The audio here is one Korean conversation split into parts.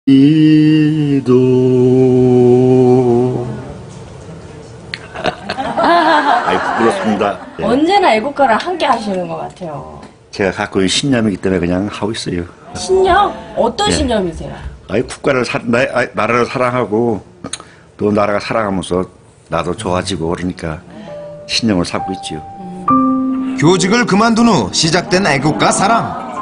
이도 아이 부끄럽습니다. 네. 언제나 애국가랑 함께 하시는 것 같아요. 제가 갖고 있는 신념이기 때문에 그냥 하고 있어요. 신념? 어떤 네. 신념이세요? 아이 국가를 나라를 사랑하고 또 나라가 살아가면서 나도 좋아지고 그러니까 신념을 삼고 있지요. 교직을 그만둔 후 시작된 애국가 사랑.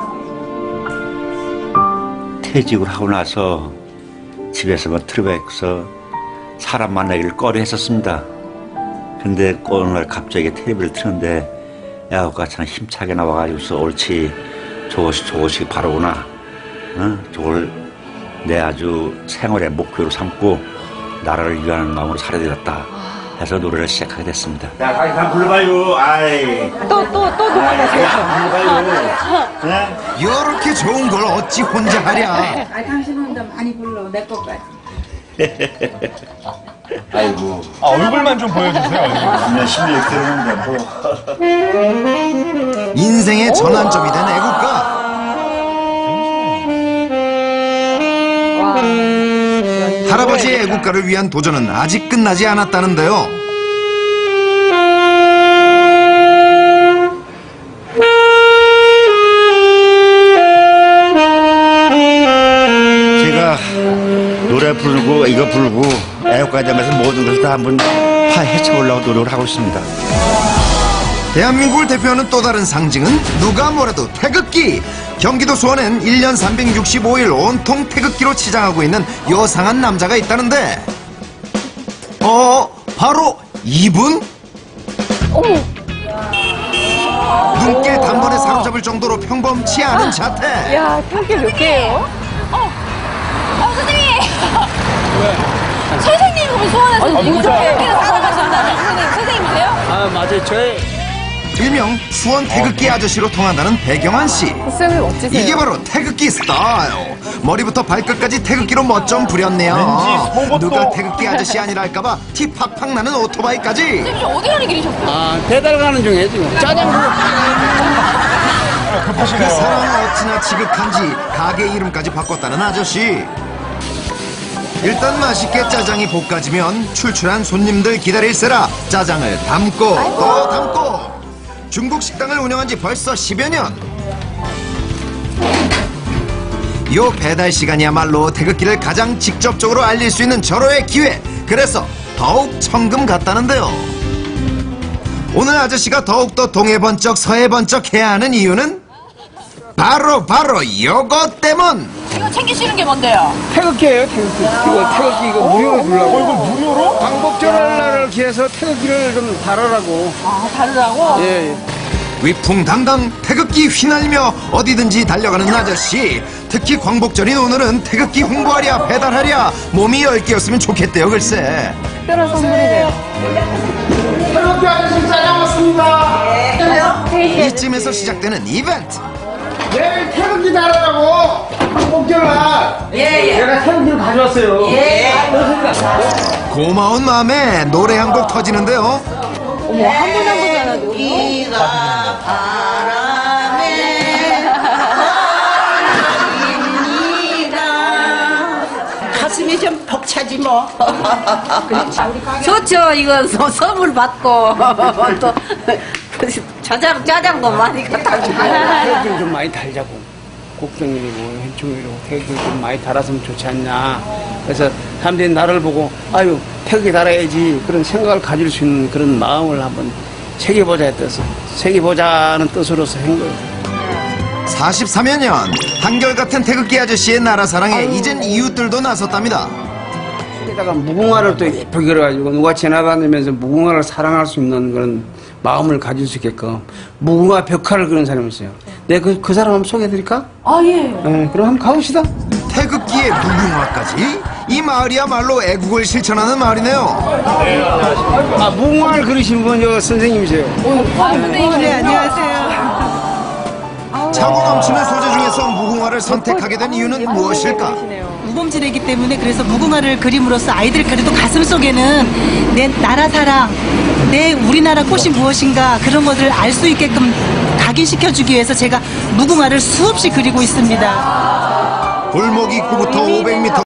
퇴직을 하고 나서 집에서만 틀어박혀서 사람 만나기를 꺼려했었습니다. 근데 어느 날 갑자기 텔레비를 트는데 애국가 참 힘차게 나와가지고서 옳지 저것이 바로구나. 저걸 내 아주 생활의 목표로 삼고 나라를 위하는 마음으로 살아야 되겠다 해서 노래를 시작하게 됐습니다. 야, 다시 한번 불러봐요. 아이. 또 노래하세요. 불러봐요. 이렇게 좋은 걸 어찌 혼자 하랴. 아, 당신 혼자 많이 불러, 내 것까지. 아이고. 아, 얼굴만 좀 보여주세요. 얼굴. 그냥 16 들었는데 뭐. 인생의 전환점이 된 애국가. 할아버지의 애국가를 위한 도전은 아직 끝나지 않았다는데요. 제가 노래 부르고 이거 부르고 애국가에 대해서 모든 것을 다 한번 파헤쳐보려고 노력을 하고 있습니다. 대한민국을 대표하는 또 다른 상징은 누가 뭐래도 태극기. 경기도 수원엔 1년 365일 온통 태극기로 치장하고 있는 요상한 남자가 있다는데 바로 이분? 눈길 단번에 사로잡을 정도로 평범치 않은 자태. 야, 태극기 몇 개예요? 선생님! 선생님, 그럼 소원해서 이거 태극기를 사랑하신다는 선생님이세요? 아, 맞아요. 일명 수원 태극기 아저씨로 통한다는 배경환 씨. 선생님 멋지세요. 이게 바로 태극기 스타일. 머리부터 발끝까지 태극기로 멋 좀 부렸네요. 누가 태극기 아저씨 아니랄까봐 티 팍팍 나는 오토바이까지. 선생님, 어디 가는 길이셨어요? 아, 배달 가는 중에 지금. 짜장 그 사람은 어찌나 지극한지 가게 이름까지 바꿨다는 아저씨. 일단 맛있게 짜장이 볶아지면 출출한 손님들 기다릴세라 짜장을 담고 또 담고. 중국 식당을 운영한 지 벌써 10여 년. 요 배달 시간이야말로 태극기를 가장 직접적으로 알릴 수 있는 절호의 기회. 그래서 더욱 천금 같다는데요. 오늘 아저씨가 더욱더 동해번쩍 서해번쩍 해야 하는 이유는 바로 요것 때문. 이거 챙기시는 게 뭔데요? 태극기예요, 태극기. 이거 무료로 주려고. 이거 무료로? 광복절 날을 기해서 태극기를 좀 달아라고. 아, 다르다고? 예. 위풍당당 태극기 휘날리며 어디든지 달려가는 아저씨. 특히 광복절인 오늘은 태극기 홍보하랴 배달하랴 몸이 10개였으면 좋겠대요. 글쎄. 특별한 선물이네요. 태극기 아저씨 짜장 왔습니다. 이쯤에서 시작되는 이벤트. 내일 태극기 달아라고. 광복절날. 내가 태극기를 가져왔어요. 고마운 마음에 노래 한 곡 터지는데요. 어머, 한 분 한 분 잘하죠. 가슴이 좀 벅차지 뭐. 좋죠. 이거 선물 받고 또 짜장도 많이 갖다 주고. 태극기를 좀 많이 달자고. 국정일이고 현충일이고 태극기를 좀 많이 달았으면 좋지 않냐. 그래서 사람들이 나를 보고 아유 태극기 달아야지 그런 생각을 가질 수 있는 그런 마음을 한번 새겨보자의 뜻을 새겨보자는 뜻으로서 한 거예요. 44여 년 한결같은 태극기 아저씨의 나라 사랑에 이젠 이웃들도 나섰답니다. 여기다가 무궁화를 또 예쁘게 그려가지고 누가 지나다니면서 무궁화를 사랑할 수 있는 그런 마음을 가질 수 있게끔 무궁화 벽화를 그리는 사람이 있어요. 내가 그 사람 한번 소개해드릴까? 아, 예. 네, 그럼 한번 가봅시다. 태극기에 무궁화까지? 이 마을이야말로 애국을 실천하는 마을이네요. 아, 무궁화를 그리신 분 저 선생님이세요. 네, 안녕하세요. 차고 넘치는 소재 중에서 무궁화를 선택하게 된 이유는 무엇일까? 무공지대이기 때문에 그래서 무궁화를 그림으로써 아이들까지도 가슴속에는 내 나라 사랑, 내 우리나라 꽃이 무엇인가 그런 것을 알 수 있게끔 각인시켜주기 위해서 제가 무궁화를 수없이 그리고 있습니다. 골목 입구부터 500m